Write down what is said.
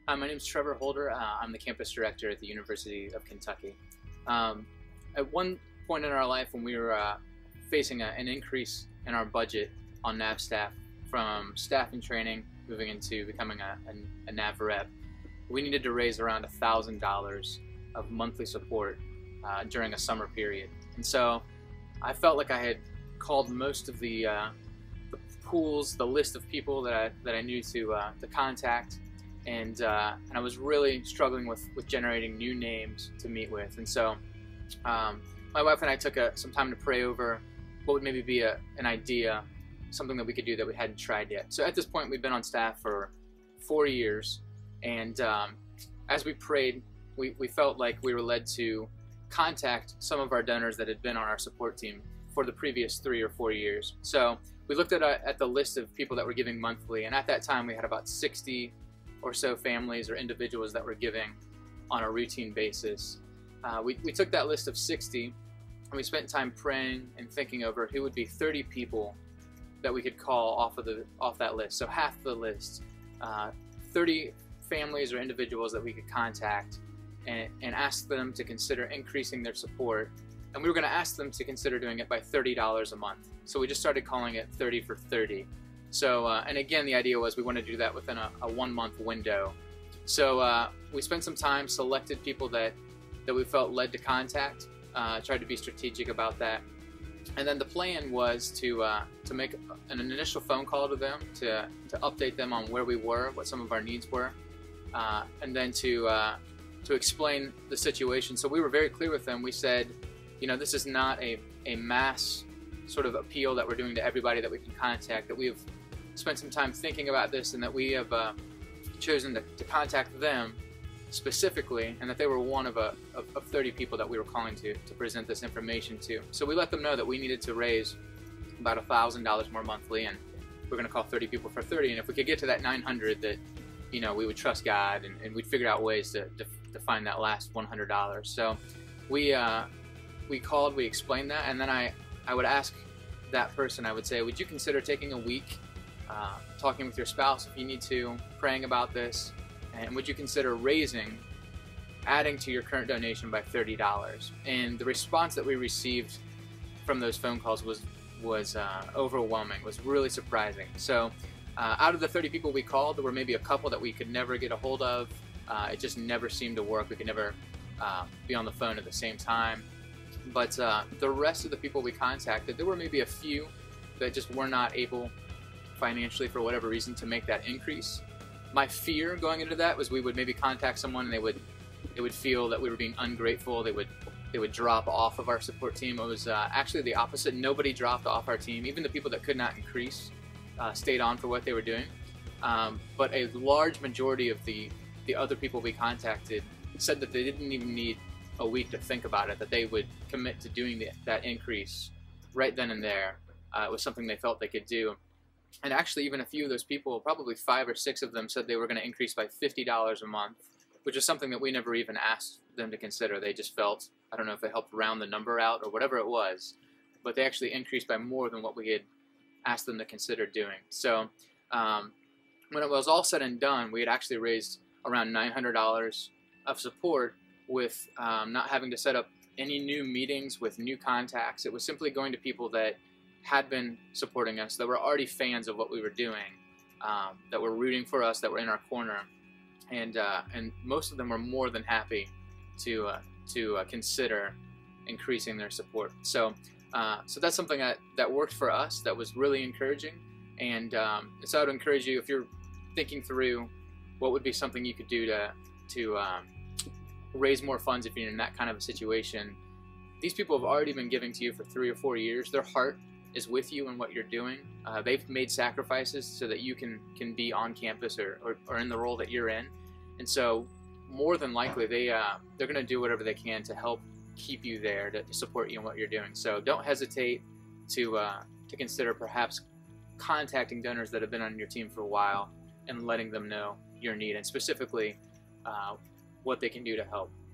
Hi, my name is Trevor Holder. I'm the campus director at the University of Kentucky. At one point in our life when we were facing an increase in our budget on NAV staff from staffing training moving into becoming a NAV rep, we needed to raise around $1,000 of monthly support during a summer period. And so I felt like I had called most of the pools, the list of people that I knew to contact. And I was really struggling with generating new names to meet with. And so my wife and I took some time to pray over what would maybe be an idea, something that we could do that we hadn't tried yet. So at this point, we've been on staff for 4 years. And as we prayed, we felt like we were led to contact some of our donors that had been on our support team for the previous 3 or 4 years. So we looked at the list of people that were giving monthly. And at that time, we had about 60 or so families or individuals that were giving on a routine basis. We took that list of 60 and we spent time praying and thinking over who would be 30 people that we could call off that list. So half the list, 30 families or individuals that we could contact and ask them to consider increasing their support. And we were going to ask them to consider doing it by $30 a month. So we just started calling it 30 for 30. So, and again, the idea was we wanted to do that within a 1 month window. So we spent some time, selected people that we felt led to contact, tried to be strategic about that. And then the plan was to make an initial phone call to them, to update them on where we were, what some of our needs were, and then to explain the situation. So we were very clear with them. We said, you know, this is not a mass sort of appeal that we're doing to everybody that we can contact, that we have spent some time thinking about this, and that we have chosen to contact them specifically, and that they were one of 30 people that we were calling to present this information to. So we let them know that we needed to raise about $1,000 more monthly, and we're going to call 30 people for 30, and if we could get to that 900, that, you know, we would trust God, and we'd figure out ways to find that last $100. So we called, we explained that, and then I would ask that person, I would say, would you consider taking a week, talking with your spouse if you need to, praying about this, and would you consider adding to your current donation by $30? And the response that we received from those phone calls was overwhelming, was really surprising. So out of the 30 people we called, there were maybe a couple that we could never get a hold of. It just never seemed to work. We could never be on the phone at the same time. But the rest of the people we contacted, there were maybe a few that just were not able financially for whatever reason to make that increase. My fear going into that was we would maybe contact someone and they would feel that we were being ungrateful. They would drop off of our support team. It was actually the opposite. Nobody dropped off our team. Even the people that could not increase stayed on for what they were doing. But a large majority of the other people we contacted said that they didn't even need a week to think about it, that they would commit to doing that increase right then and there. It was something they felt they could do. And actually, even a few of those people, probably 5 or 6 of them, said they were going to increase by $50 a month, which is something that we never even asked them to consider. They just felt, I don't know if it helped round the number out or whatever it was, but they actually increased by more than what we had asked them to consider doing. So when it was all said and done, we had actually raised around $900 of support with not having to set up any new meetings with new contacts. It was simply going to people that had been supporting us, that were already fans of what we were doing, that were rooting for us, that were in our corner, and most of them were more than happy to consider increasing their support. So that's something that worked for us, that was really encouraging. And so I would encourage you, if you're thinking through what would be something you could do to raise more funds if you're in that kind of a situation. These people have already been giving to you for 3 or 4 years. Their heart is with you in what you're doing. They've made sacrifices so that you can be on campus or in the role that you're in. And so more than likely they're going to do whatever they can to help keep you there, to support you in what you're doing. So don't hesitate to consider perhaps contacting donors that have been on your team for a while and letting them know your need, and specifically what they can do to help.